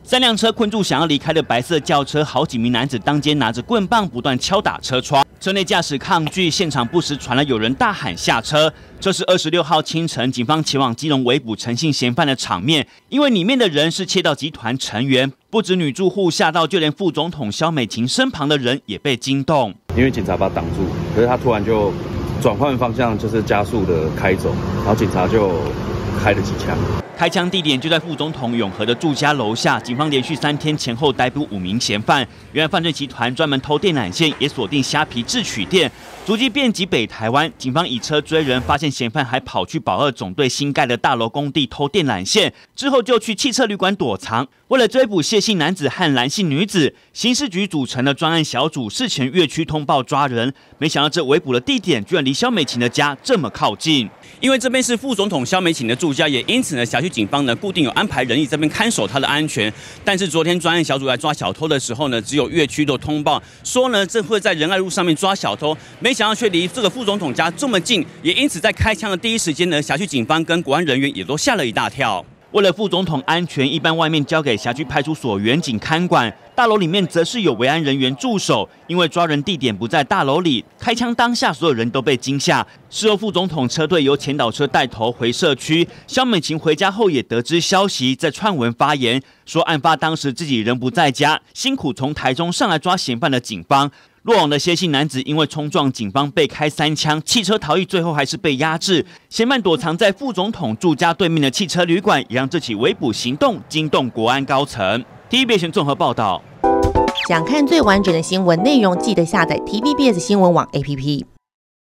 3辆车困住想要离开的白色轿车，好几名男子当街拿着棍棒不断敲打车窗，车内驾驶抗拒，现场不时传来有人大喊下车。这是26号清晨警方前往基隆围捕陈姓嫌犯的场面，因为里面的人是窃盗集团成员，不止女住户吓到，就连副总统萧美琴身旁的人也被惊动。 因为警察把他挡住，可是他突然就转换方向，就是加速的开走，然后警察就开了几枪。 开枪地点就在副总统永和的住家楼下，警方连续3天前后逮捕5名嫌犯。原来犯罪集团专门偷电缆线，也锁定虾皮制取店，足迹遍及北台湾。警方以车追人，发现嫌犯还跑去保2总队新盖的大楼工地偷电缆线，之后就去汽车旅馆躲藏。为了追捕谢姓男子和蓝姓女子，刑事局组成的专案小组事前越区通报抓人，没想到这围捕的地点居然离萧美琴的家这么靠近。因为这边是副总统萧美琴的住家，也因此呢，辖区警方呢固定有安排人力这边看守她的安全。但是昨天专案小组来抓小偷的时候呢，只有越区的通报说呢，这会在仁爱路上面抓小偷，没想到却离这个副总统家这么近，也因此在开枪的第一时间呢，辖区警方跟国安人员也都吓了一大跳。为了副总统安全，一般外面交给辖区派出所员警看管，大楼里面则是有维安人员驻守。因为抓人地点不在大楼里，开枪当下所有人都被惊吓。事后副总统车队由前导车带头回社区，萧美琴回家后也得知消息，在串文发言说，案发当时自己人不在家，辛苦从台中上来抓嫌犯的警方。落网的谢姓男子因为冲撞警方被开3枪，汽车逃逸，最后还是被压制。嫌犯躲藏在副总统住家对面的汽车旅馆，也让这起围捕行动惊动国安高层。TVBS 综合报道。 想看最完整的新闻内容，记得下载 TVBS 新闻网 APP。